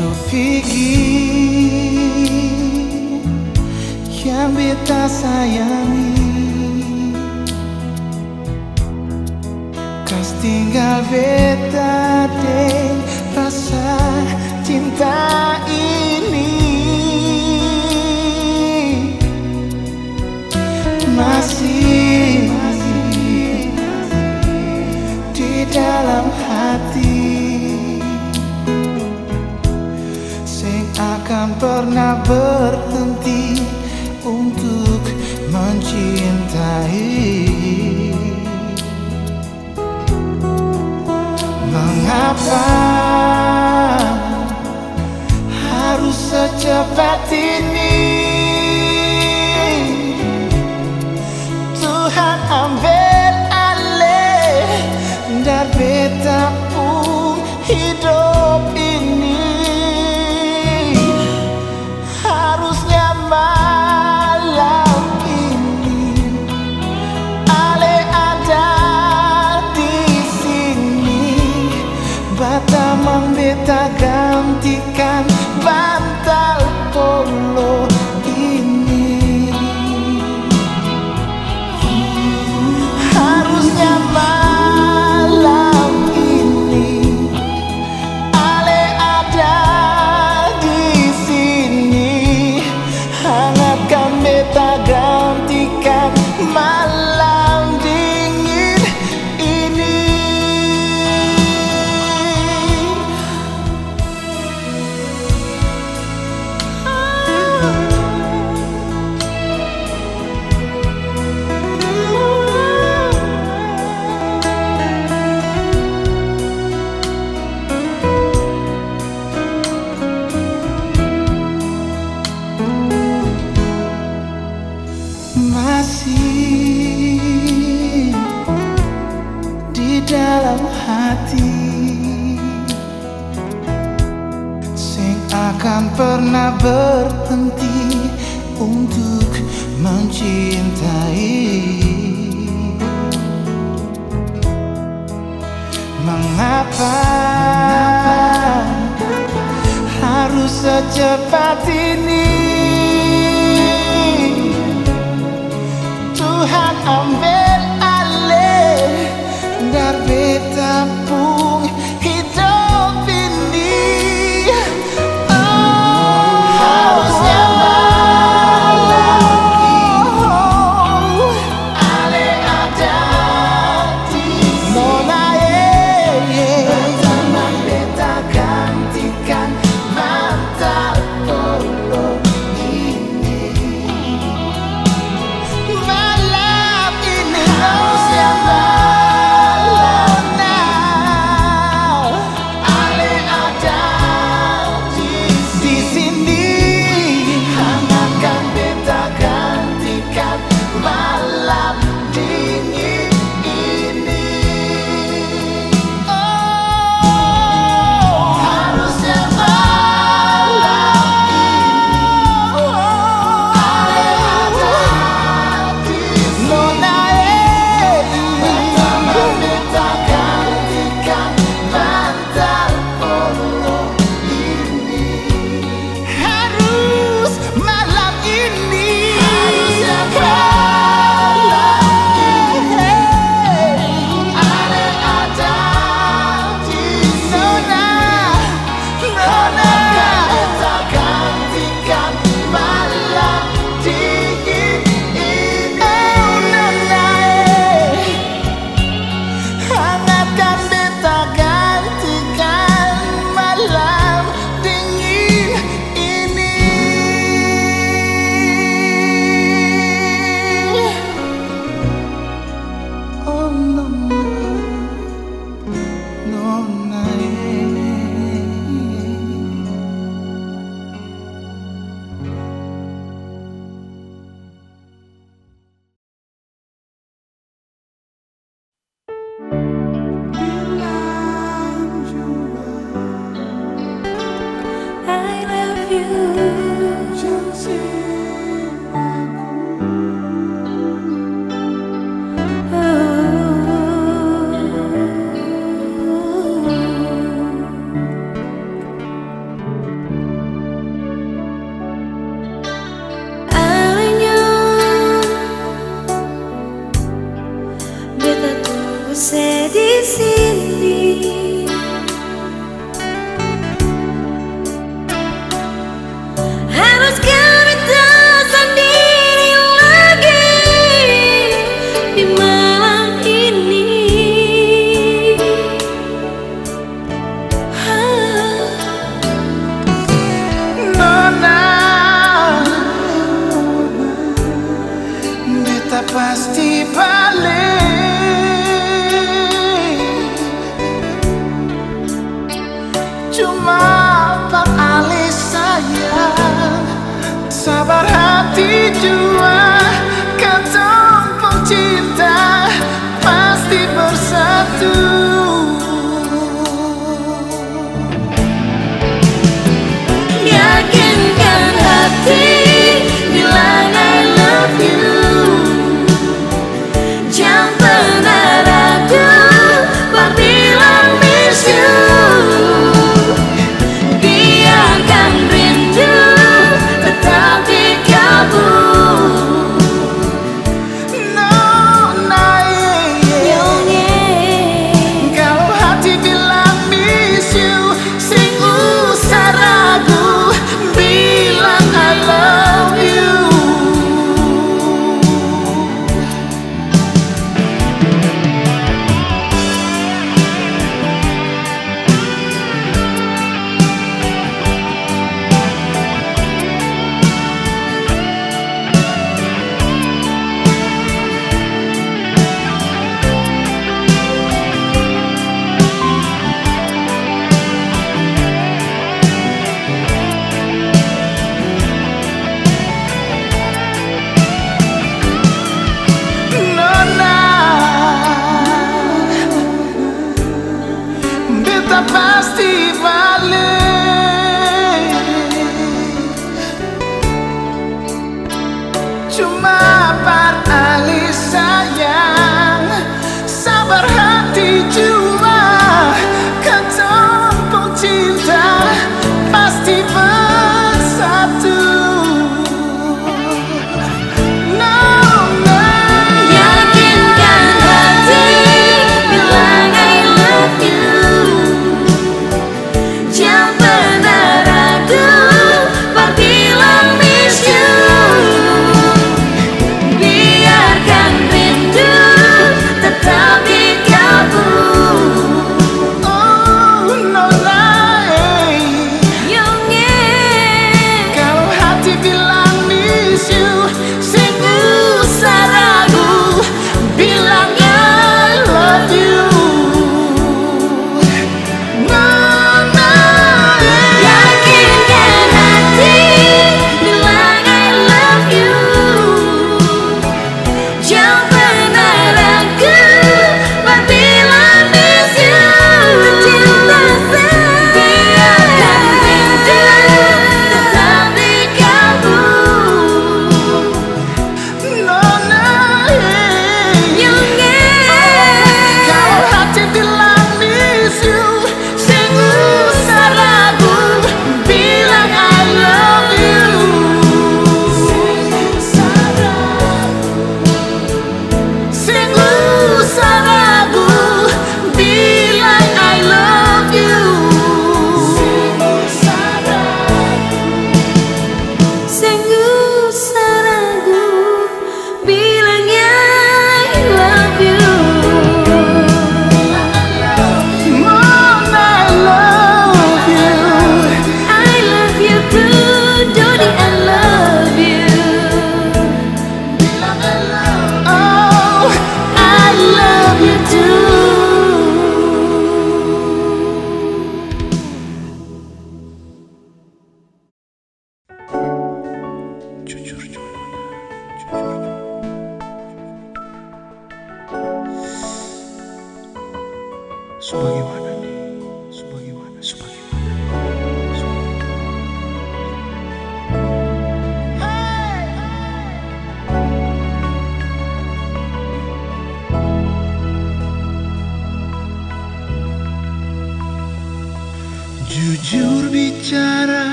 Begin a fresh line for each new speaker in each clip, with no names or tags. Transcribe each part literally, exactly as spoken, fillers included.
Kupikir yang beta sayangi kas tinggal beta deng rasa cinta ini masih, masih di dalam hati, sing akan pernah berhenti untuk mencintai. Mengapa harus secepat ini Tuhan ambil alih dari beta pun hidup ini. Harusnya malam ini Ale ada di sini, bata mang beta gantikan bantal polo ini. Harusnya malam ini Ale ada di sini, hangatkan beta gantikan malam dingin ini. Masih di dalam hati, sing akan pernah berhenti untuk mencintai. Mengapa harus secepat ini Tuhan ambil alih dari beta pun hidup ini. Oh, harusnya malam ini Ale ada di sini, bataman beta gantikan bantal polo ini. Malam ini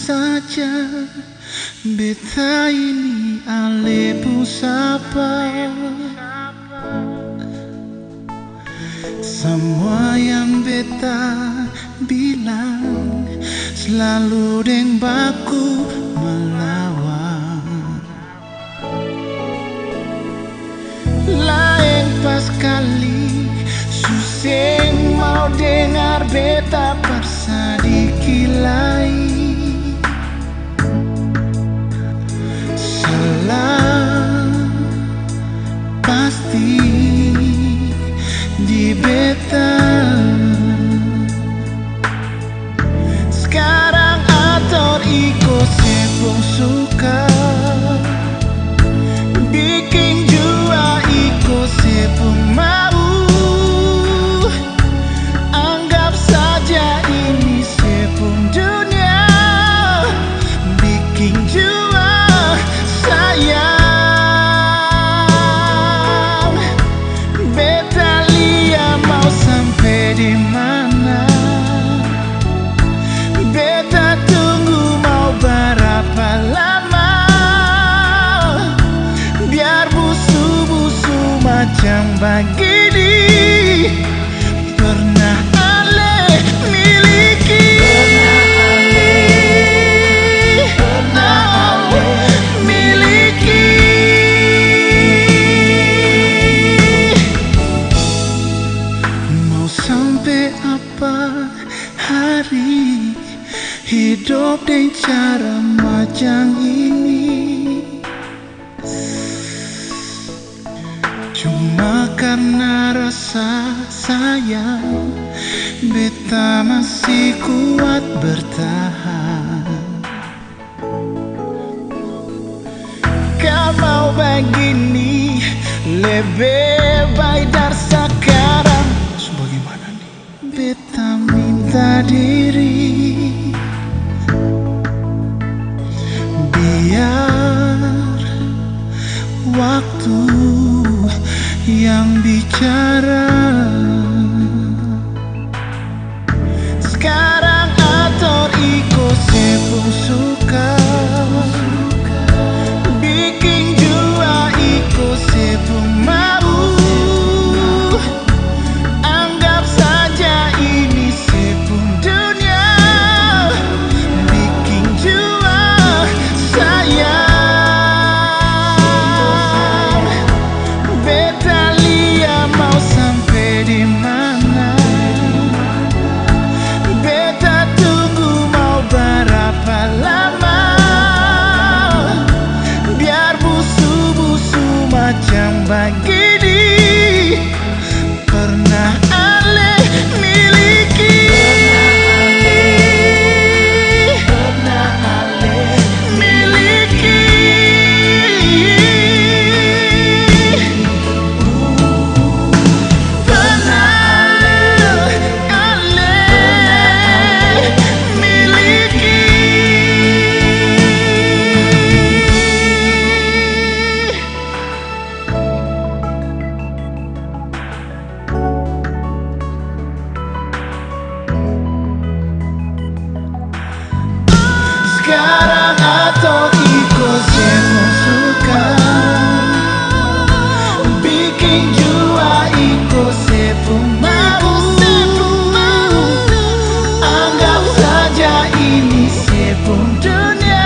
saja beta ini ale pusapa. Semua yang beta bilang selalu deng baku melawan. Lain pas kali suseng mau dengar beta paksa dikilai. Salah pasti di beta. Sekarang ator iko sepung suka, bikin jua iko sepung mau. Anggap saja ini sepung dunia, bikin jua sayang. Beta lia mau sampai di mana, beta tunggu mau berapa lama. Biar busu-busu macam begini pernah ale miliki. Pernah ale miliki. Mau sampai apa hari hidup dengan cara macam ini? Cuma karena rasa sayang beta masih kuat bertahan. Kalau begini lebih baik dari sekarang. Sebagaimana nih beta minta diri, biar waktu yang bicara. Sekarang ator iko sepung suka, bikin jua iko sepung mau. Anggap saja ini sepung dunia, bikin jua sayang. Beta lia mau sampai di mana, beta tunggu mau berapa lama. Biar busu-busu macam begini pernah ale miliki. Pernah ale miliki. Sekarang atau iko sepung suka, bikin jua iko sepung mau. Anggap saja ini sepung dunia,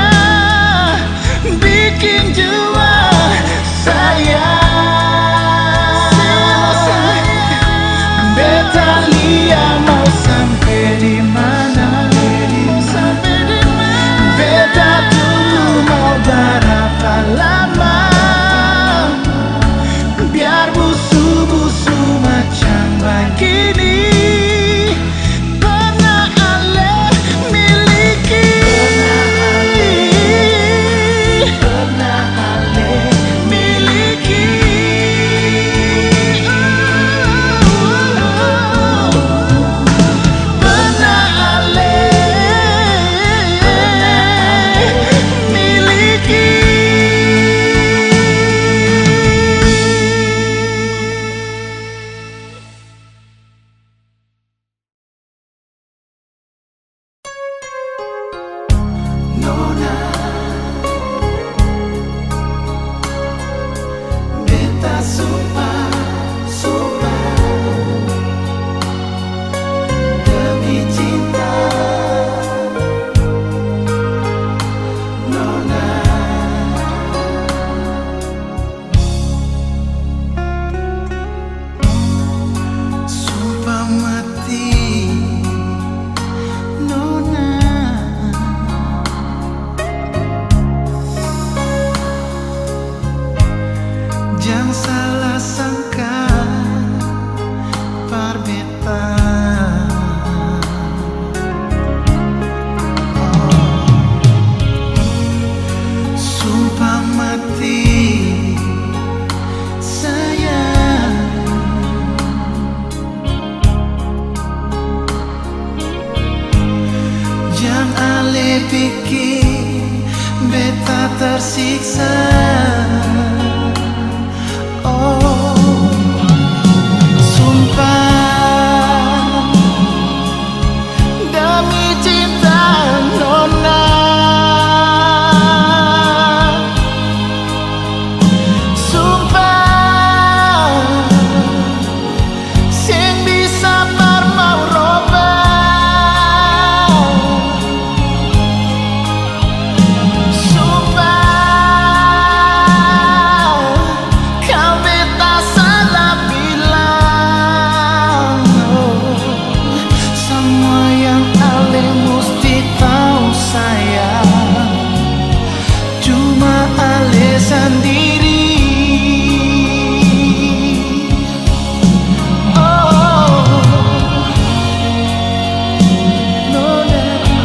bikin jua sayang. Beta lia mau sampai di mana, beta tunggu mau berapa lama. Biar busu-busu macam begini pernah ale miliki. Nona, beta sumpah, sumpah demi cinta. Nona, sumpah mati. Nona, jangan salah sangka par beta. Oh, sumpah mati sayang. Jangan ale pikir beta tersiksa. Oh, sumpah demi cinta. Nona, sumpah sing bisa par mau robah. Sumpah kau beta salah bilang. Oh, semua yang ale mesti tahu sayang, cuma ale sendiri. Oh, Nona,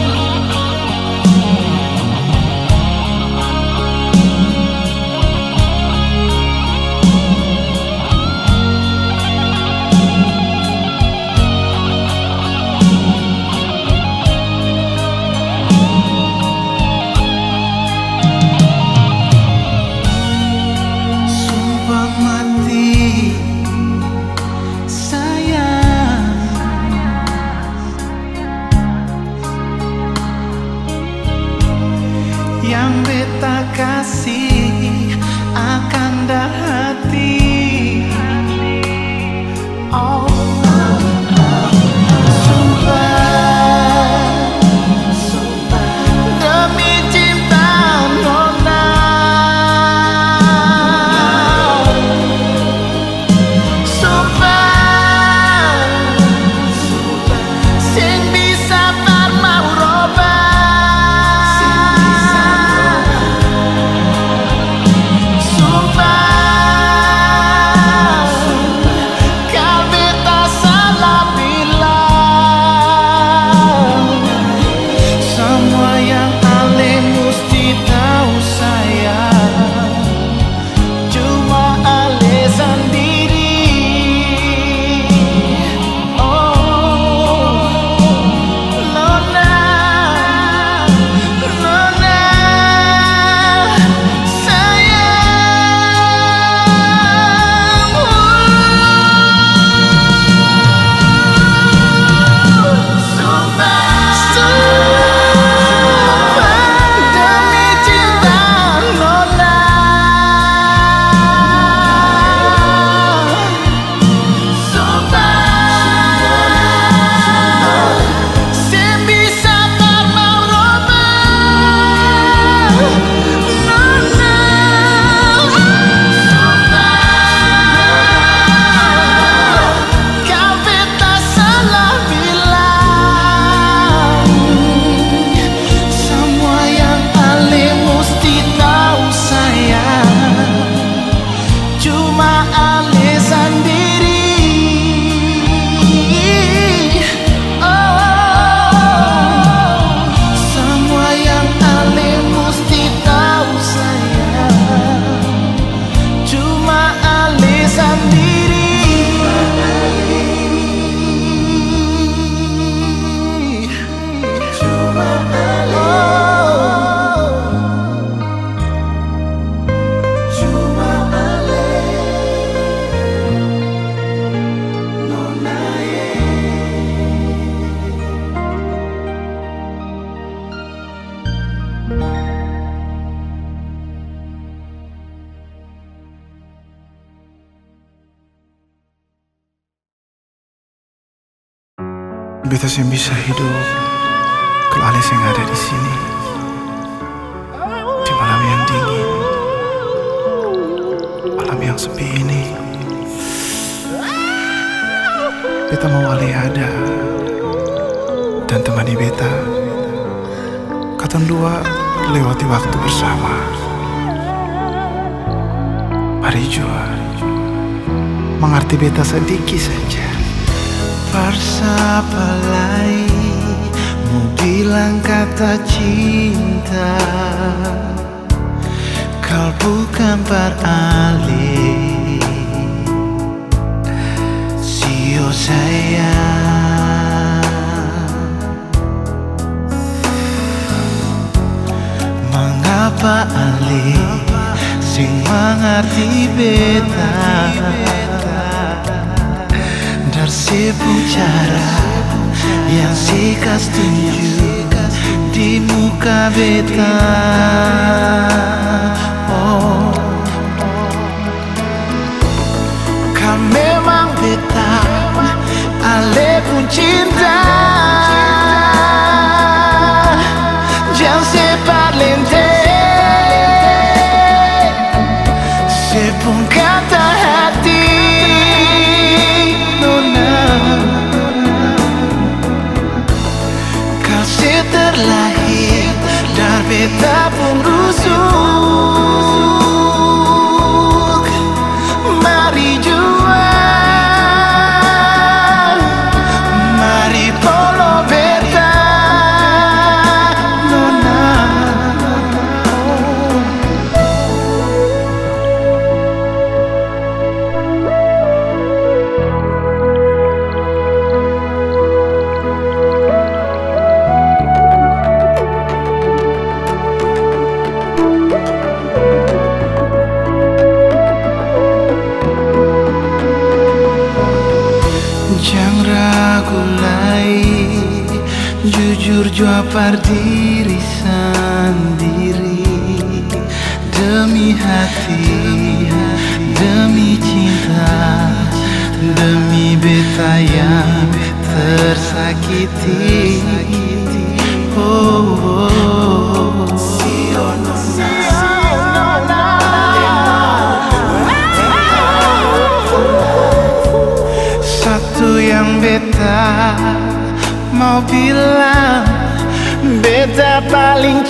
sumpah mati sayang. Yang beta kasih akan dah hati. Oh, sumpah demi cinta. Nona, sumpah sing bisa par mau robah. Beta sih bisa hidup kalau Ales yang ada di sini di malam yang dingin, malam yang sepi ini. Beta mau Ale ada dan temani beta. Katong dua lewati waktu bersama. Mari jua mengerti beta sedikit saja.
Persapalai mau bilang kata cinta, kau bukan beralih. Sio sayang, mengapa alih sing mengerti beta? Tersibuk cara yang sikas tunjuk di muka beta. Oh, kau memang beta, Ale pun cinta. Jangan sempat lente, sepung kata hati. Terlahir dari beta pun rusuk. Mari jua, mari polo beta, nona. Jangan ragu lagi, jujur jawab diri sendiri. Demi hati, demi cinta, demi beta yang tersakiti. Oh, oh, oh. Satu yang beta mau bilang, beta paling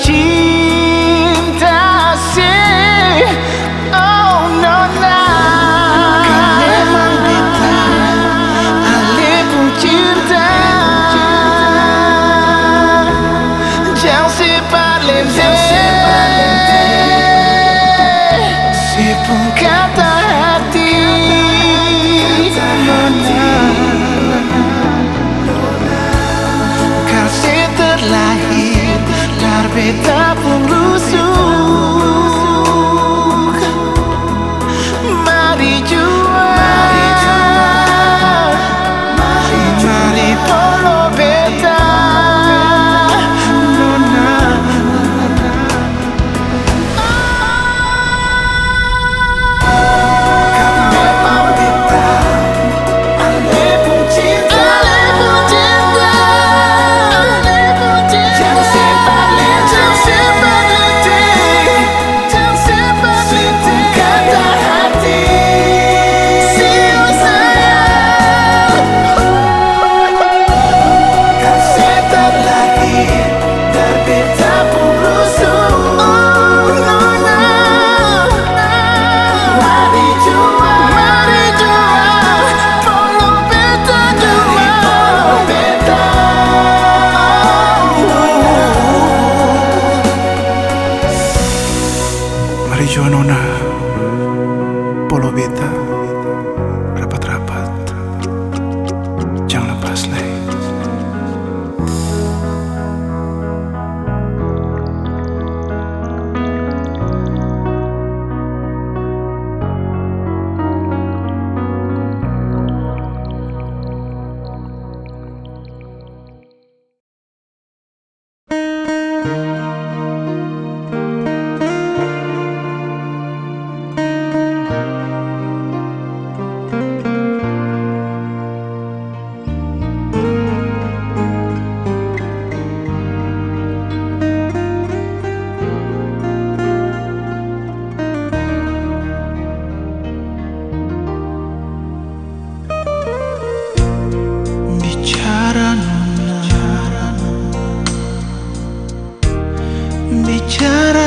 cinta sih. Oh nona, kau memang beta, Ale pun cinta. Jangan sempat lente, sepung kata hati. Kasih terlahir dari beta pun rusuk. Mari jua, mari polo beta, nona. Kau memang beta, Ale pun cinta. Jangan sempat lente, sepung kata hati. Sio sayang, kasih terlahir dari beta pun rusuk. Mari jua, mari jua, polo beta jua, polo beta.
Mari jua nona, polo beta, rapat-rapat, jangan lepas leh.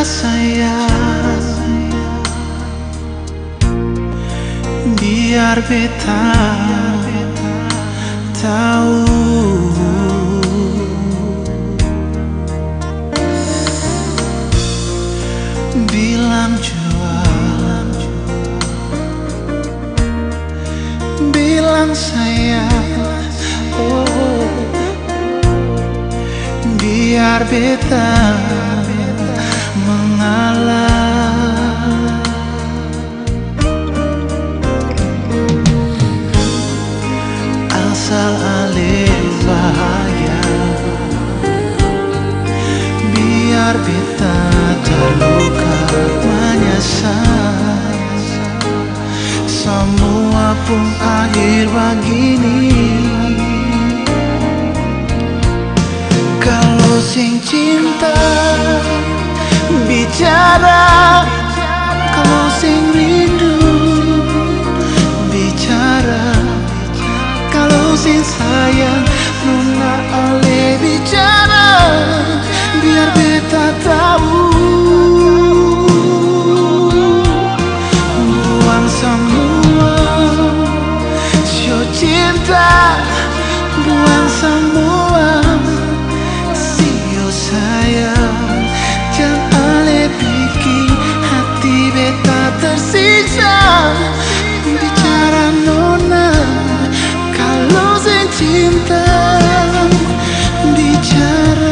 sayang, biar beta tahu. Bilang jual, bilang sayang, oh, biar beta mengalah. Asal ale bahagia, biar beta terluka menyesal. Semua pun akhir begini. Kalau sing cinta bicara, kalau sing rindu bicara, kalau sing sayang nona ale bicara, biar beta tahu. Buang semua sio cinta, buang semua sio sayang. Jangan ale bikin hati beta tersiksa. Bicara nona, kalau sing cinta bicara.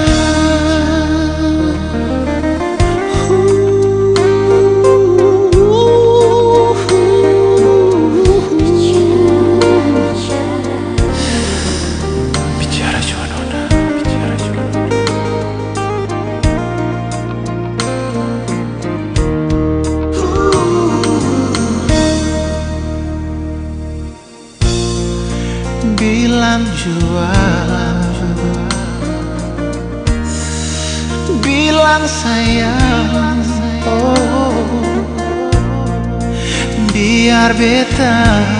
Bicara juga nona, bicara juga nona. Bilang jual, bilang sayang, oh, biar beta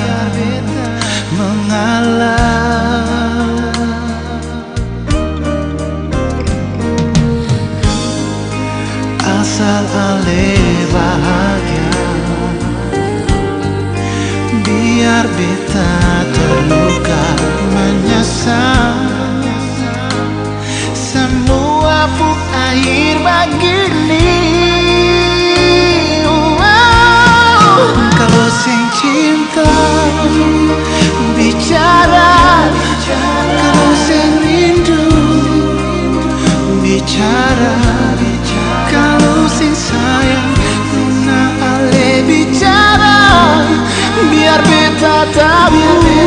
mengalah. Asal ale bahagia, biar beta terluka menyesal. Semua pun akhir begini. Wow. Kalau sing cinta bicara, kalau sing rindu bicara, kalau sing sayang nona ale bicara, biar beta tahu.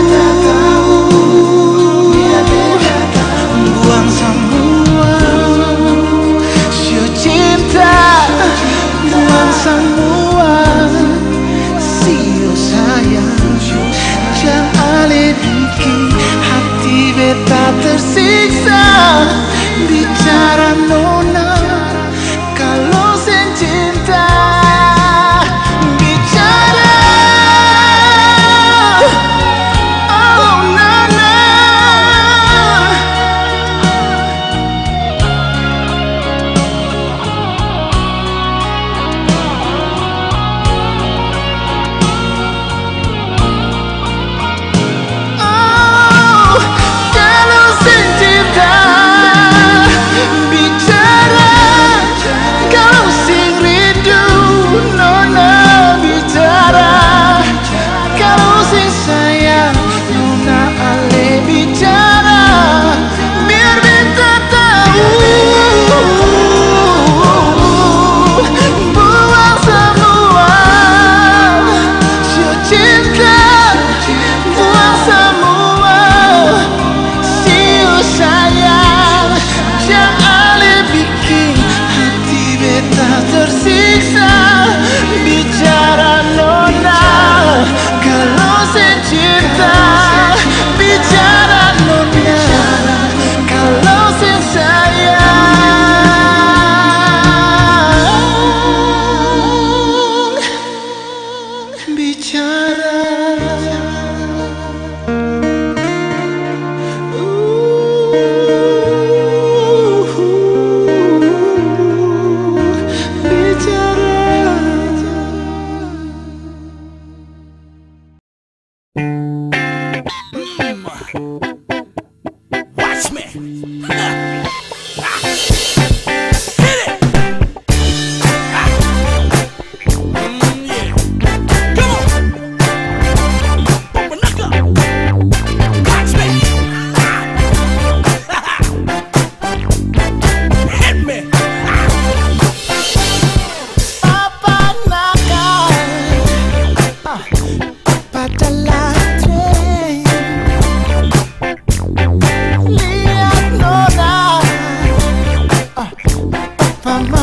Buang semua sio cinta, buang semua sio sayang. Jangan ale bikin hati beta tersiksa. Bicara nona, kalau sing cinta bicara. Oh nona, oh kalau sing cinta bicara.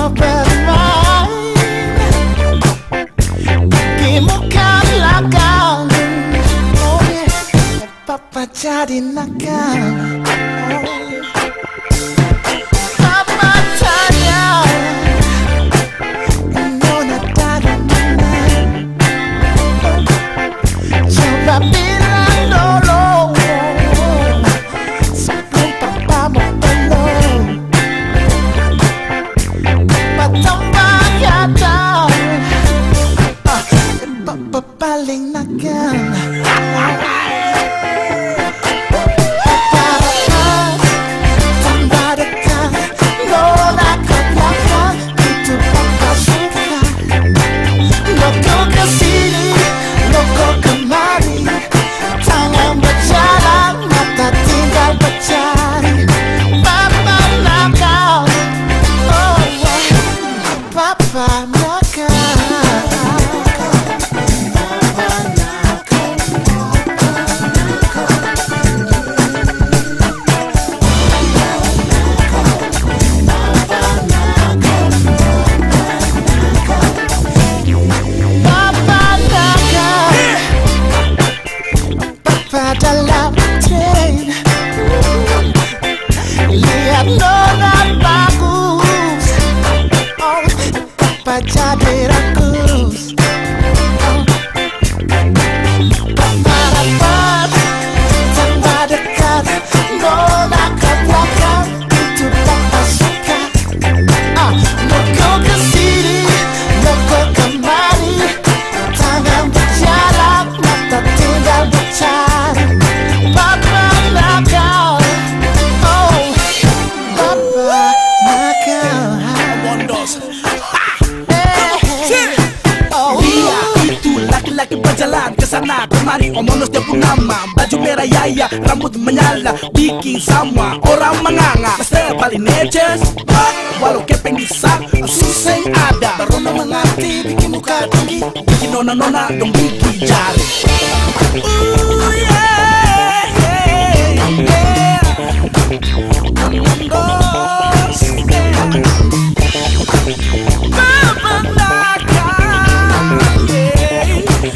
mau bermain, gigimu kan lakang. Oh yeah, papa jadi nakal. Papa tanya, nona dari mana? Coba bilang dulu sebelum papa mau peluk. Tambah kata, ah, papa paling nakal. Tambah dekat, nona ke belakang, itu papa suka. Loko kesini, loko kemari, tangan berjalan, mata tinggal bercari. Papa nakal. Papa nakal. Papa nakal. Papa dalam train, lihat nona bagus. Oh, papa jadi rakus. Papa rapat, tambah dekat, nona ke belakang, itu papa suka. Ah, loko kesini, loko kemari, tangan berjalan, mata tinggal bercari. Papa nakal. Oh, papa nakal.
Bondos. Dia itu laki-laki berjalan ke sana kemari, omonos dia pun nama. Baju merah yaya, rambut menyala, bikin sama orang menganga. Mesti paling neces, walau kepeng disak, susah ada.
Baru nona mengerti, bikin muka tinggi,
Bikin nona-nona dong bikin jari. Ooh, yeah, yeah, yeah. Bondos, yeah. Papa nakal, yeah.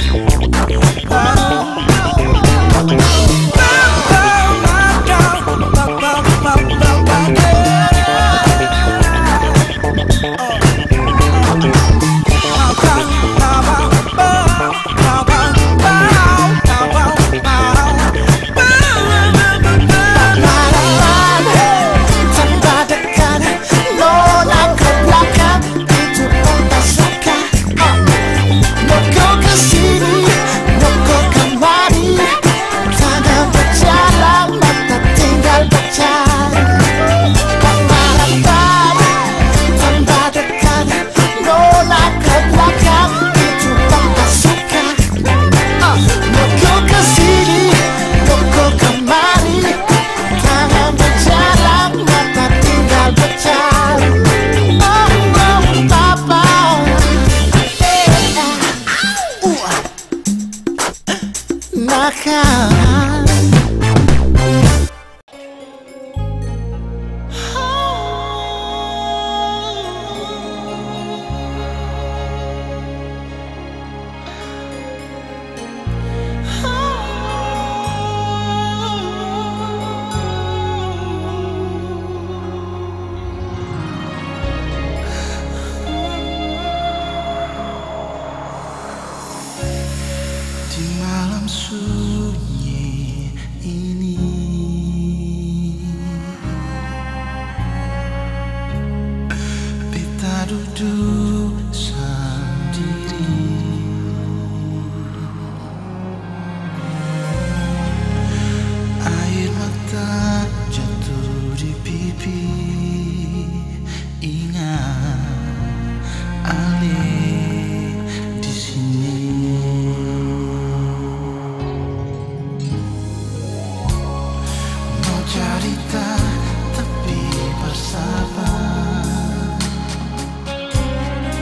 Papa nakal, papa, papa, papa,
tambah dekat, nona ke belakang, itu papa suka. Ah, loko kesini, loko kemari, tangan berjalan, mata tinggal bercari. Papa rapat, tambah dekat, nona ke belakang, itu papa suka. Ah, loko kesini, loko kemari, tangan berjalan, mata tinggal bercari. Oh, oh, papa, eh, uh, nakal. Di malam sunyi ini, beta duduk sendiri. Air mata jatuh di pipi, ingat Ali di sini. Mau cerita tapi bersabar,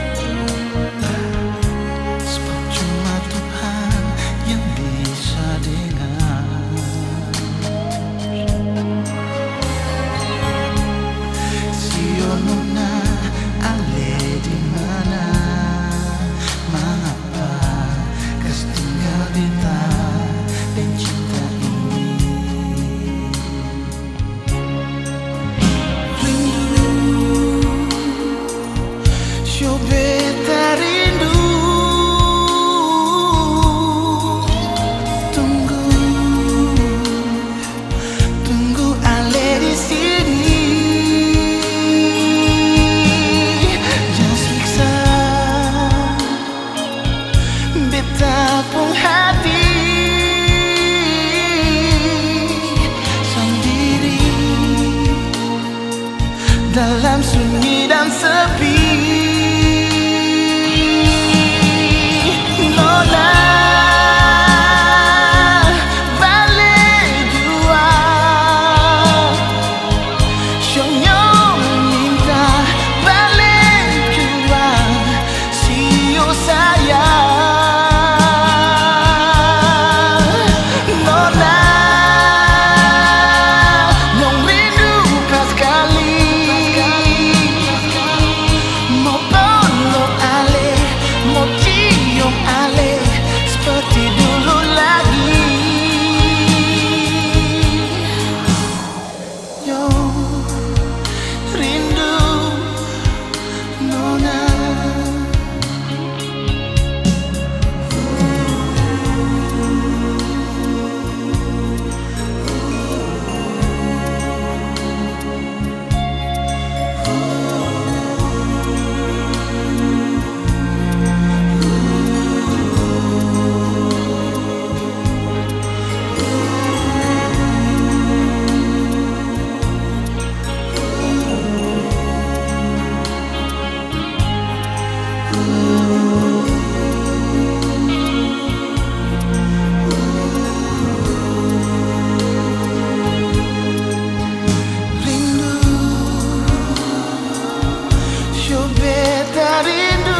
Yo beta rindu.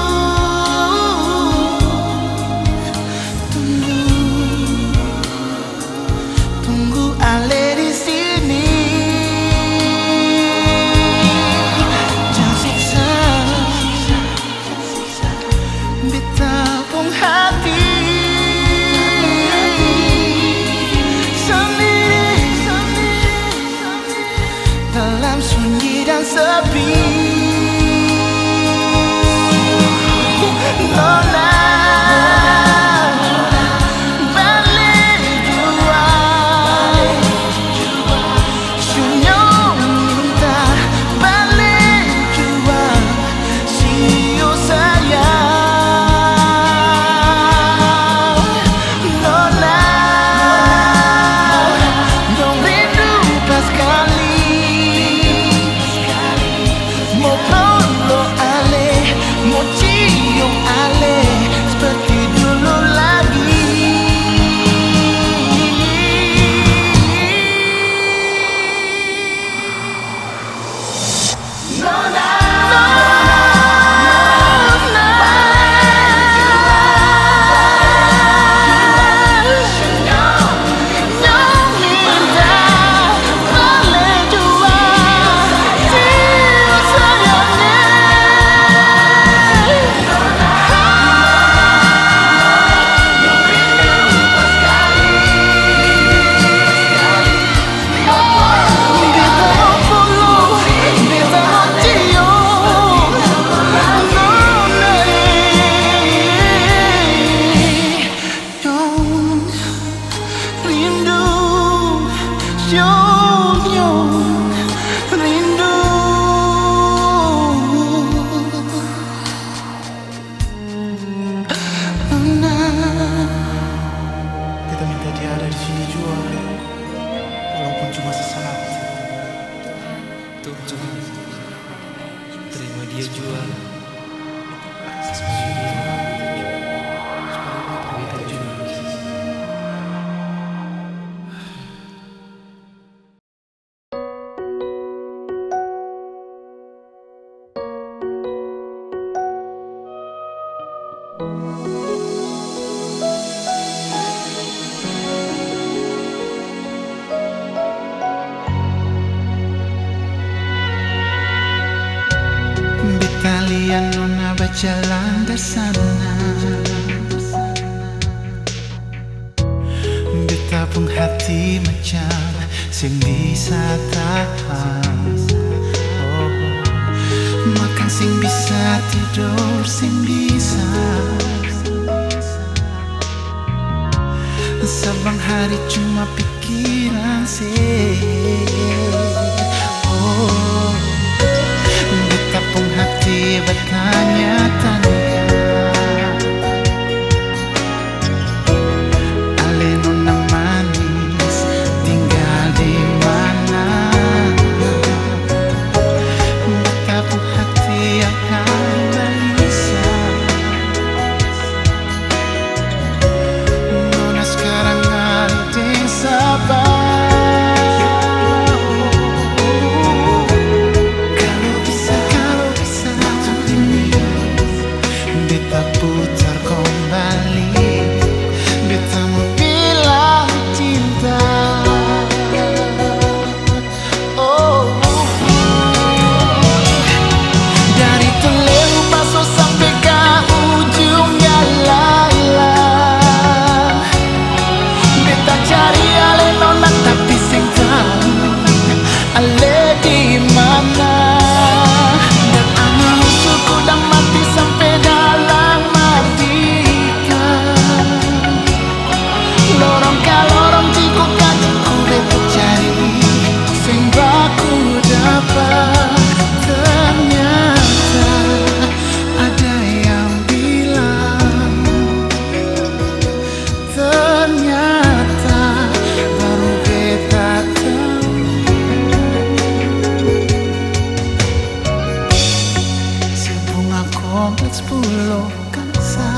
Tunggu, tunggu ale di sini. Jangan siksa beta pun hati. Dalam sunyi dan sepi, Nona balik jua, senyum minta balik jua, siu sayang. Nona dong rindu pas sekali. Mau peluk ale, mau cium ale, seperti dulu lagi. Nona, Nona, senyum minta balik jua, siu sayangnya. Beta mau peluk, beta mau cium, Nona. Yang rindu, yang yang rindu. Nona, kita minta dia ada di sini juga, walaupun cuma sesaat.
Tuhan, terima dia jual. Kita jual.
Beta lihat Nona berjalan ke sana. Beta pun hati macam sing bisa tahan. Oh, makan sing bisa, tidur sing bisa. Sabang hari cuma pikiran sih. Oh, beta pun hati bertanya-tanya, ale Nona manis tinggal di mana? Beta pun hati akan gelisah. Nona sekarang ada di Sabah. Beta putar kembali, beta mau bilang cinta. Oh, dari Tuleu Paso sampai ke ujungnya Laila, beta cari ale Nona tapi sing tahu ale di mana. Dan amal suku dan mati sampai dalam merdeka. Lorong ka lorong jiku kajiku beta cari sing baku dapat. Ternyata ada yang bilang, ternyata baru beta tahu. Sebunga kompleks Pulau Kansa.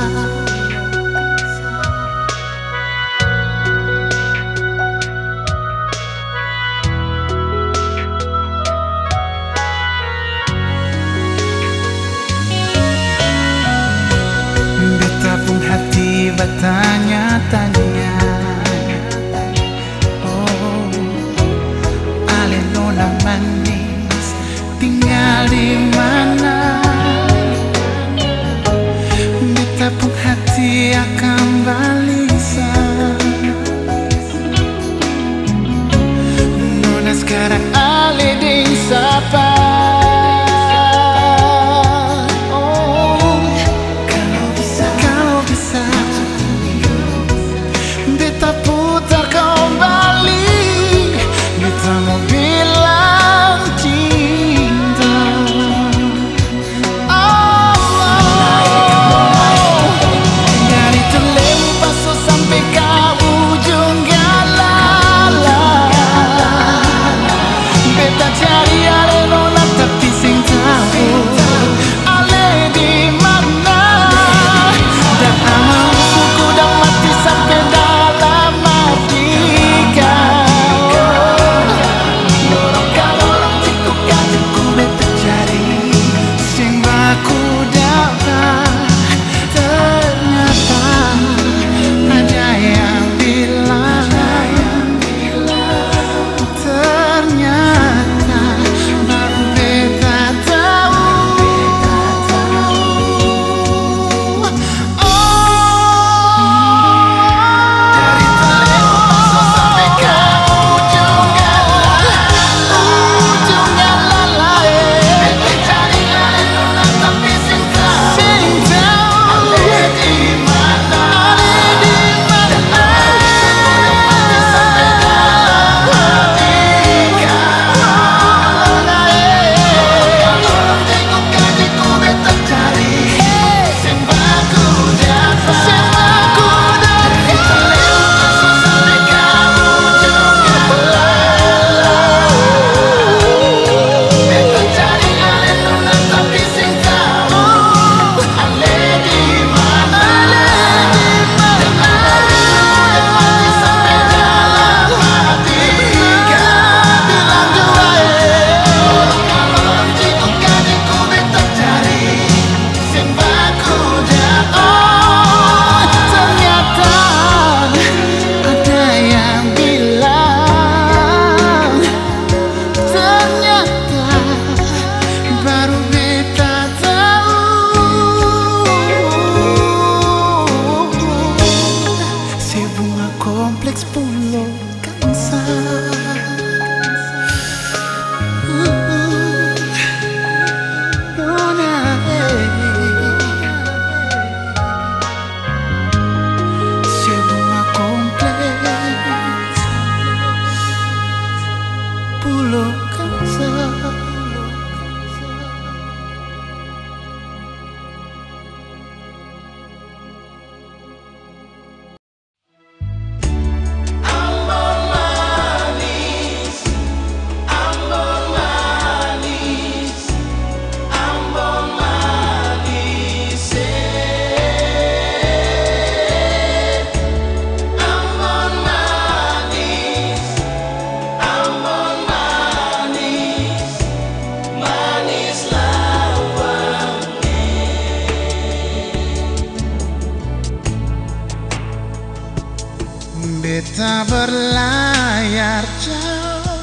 Beta berlayar jauh,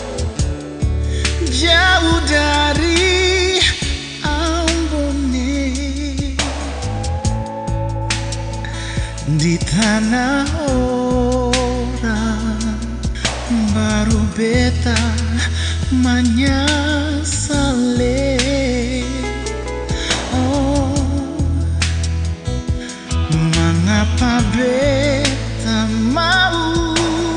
jauh dari Ambon, di tanah orang baru beta menyesali. Oh, mengapa beta mau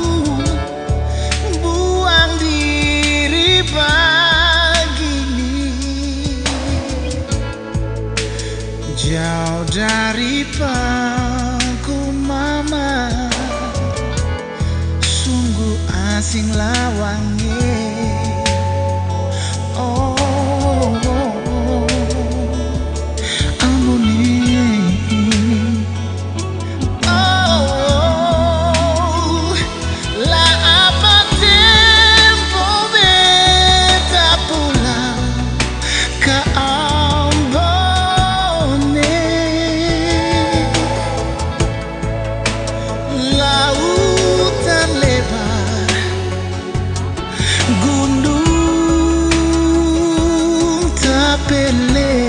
buang diri begini, jauh dari pangku mama, sungguh asing lawangnya. Oh, oh, oh, Ambon ini. Oh, la apa tempo beta pulang ke Ambon, lautan lebar, gunung tapele.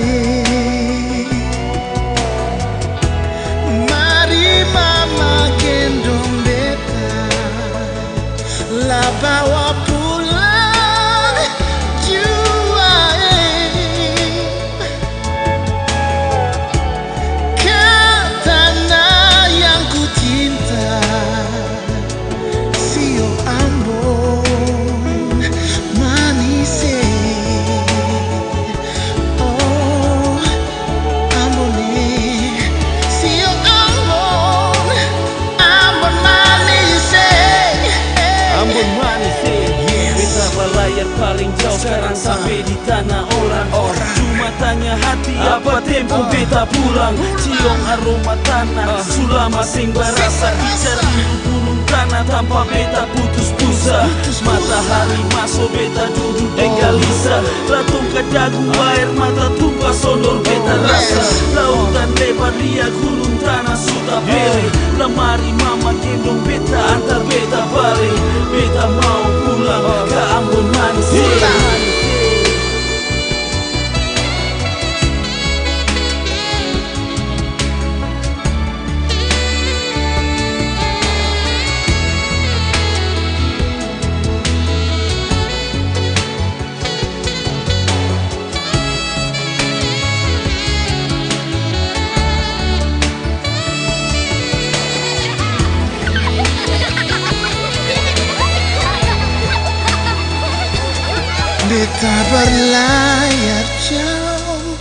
Mari mama gendong beta, la bawa pulang jua ke tanah yang ku cinta, sio Ambon manis. Oh, Ambon nih, sio Ambon, Ambon manis.
Ambon manis, yeah. Beta berlayar paling jauh sekarang sampai di tanah orang. Cuma tanya hati apa tempo beta pulang. Cium aroma tanah, sulama sing berasa bicara gunung tanah tanpa beta putus pusa. Matahari masuk beta duduk dengan Lisa, latung ke dagu air mata tumpah sonor beta rasa. Lautan lebar dia gunung tanah sudah bere. Lemari mama gendong beta antar beta balik. Beta mau pulang ke Ambon manis.
Beta berlayar jauh,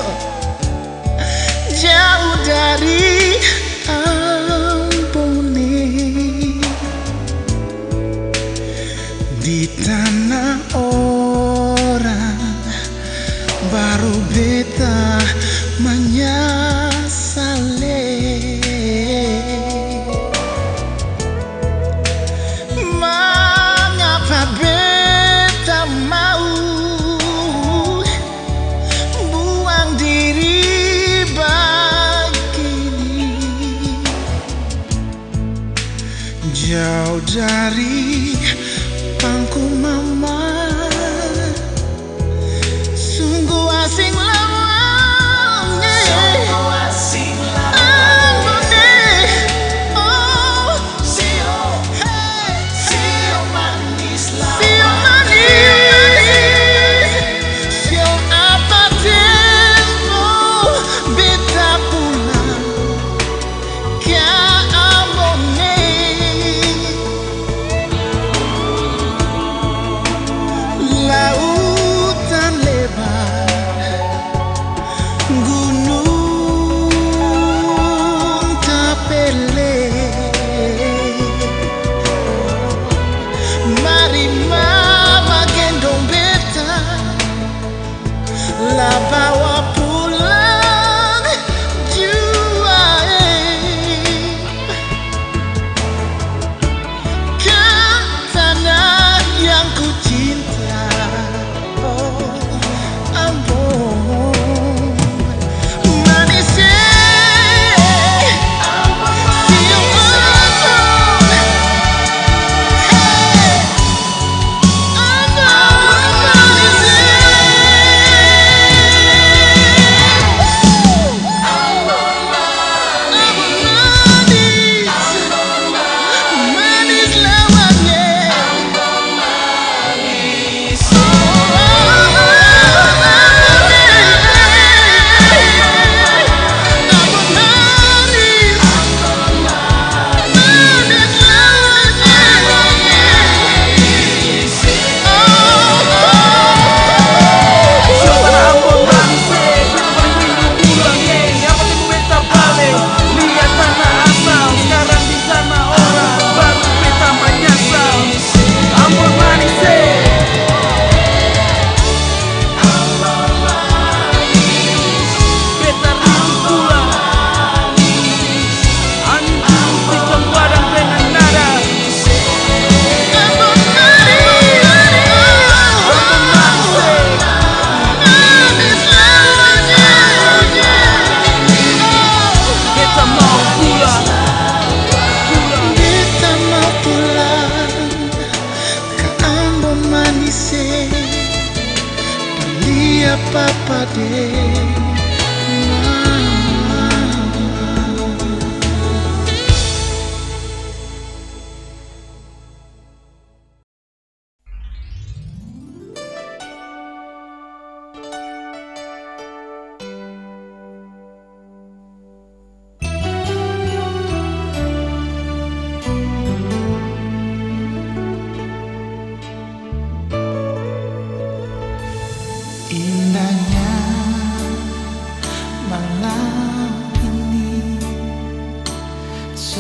jauh dari Ambon, di tanah orang baru beta menyesali. Mengapa beta mau buang diri begini, jauh dari pangku mama, sungguh asing lawangnya. Sungguh asing lawangnya. Oh, sio, hey, sio manis lawang. Sio manis. Sio apa tempo beta pulang ke Ambon.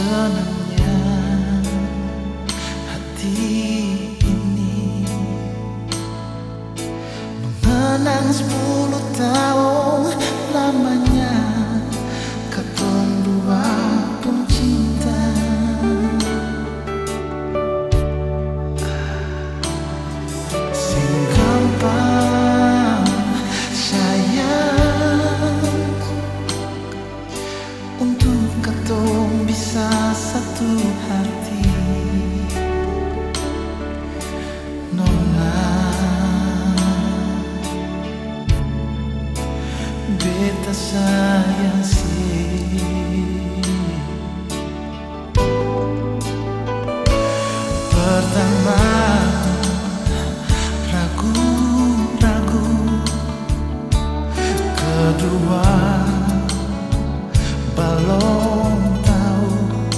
senangnya hati ini mengenang sepuluh tahun lamanya katong dua pun cinta. Sing gampang sayang untuk katong bisa satu hati. Nona beta sayang sih. Pertama ragu-ragu, kedua balong tahu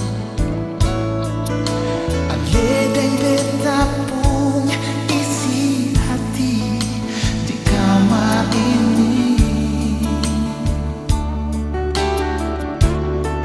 aledeng beta pun isi hati di kamar ini.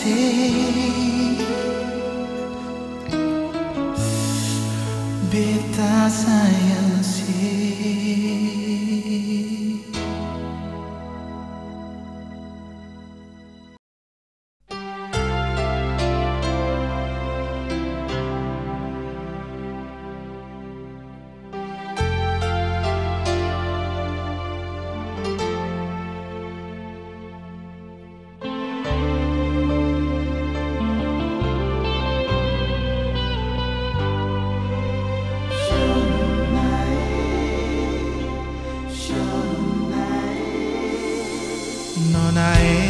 sih beta sayang sih.
Nonae,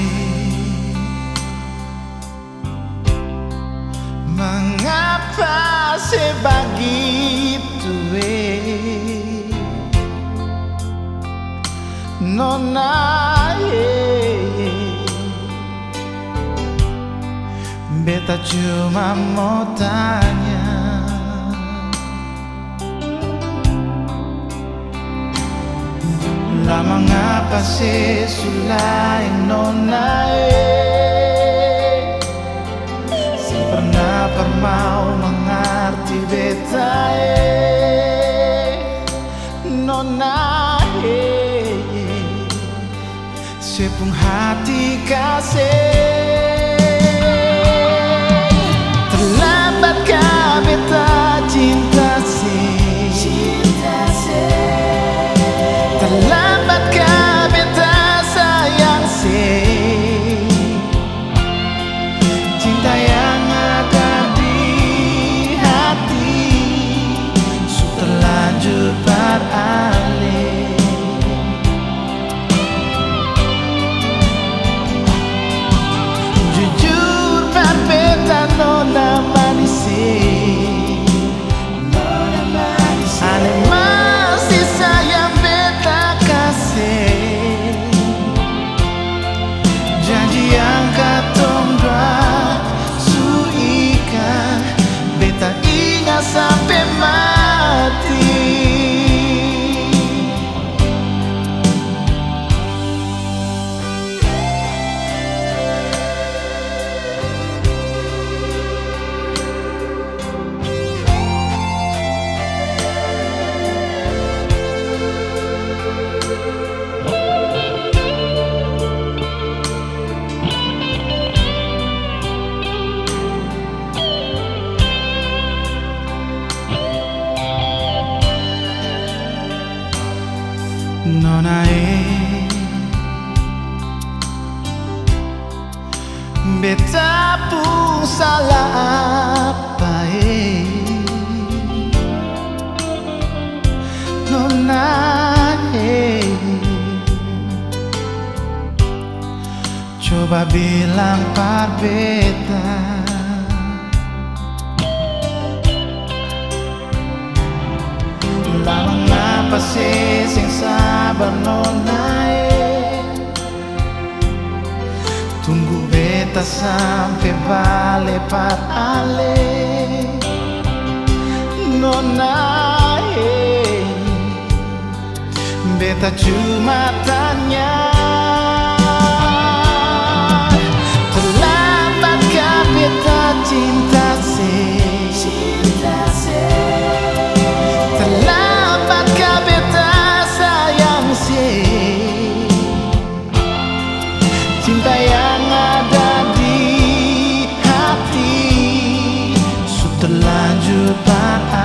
mengapa sebegitu eh? Nonae, beta cuma mau tanya, lah mengapa sesulai nonae si pernah permau mengerti betae nonae sepung hati kasih terlambat kah beta cinta sih terlambat kah beta sayang sih cinta yang ada di hati sudah terlanjur beralih jujur pak beta nona manis ane masih sayang janji yang katong buat suikan beta ingat sampai mati. Nonae, beta pun salah apa eh? Nonae, coba bilang par beta lah mengapa sih sing sabar nonae tunggu beta sampai balik par ale nonae beta cuma tanya terlambat kah beta cinta sih terlambat kah beta sayang sih cinta yang ada di hati sudah terlanjur patah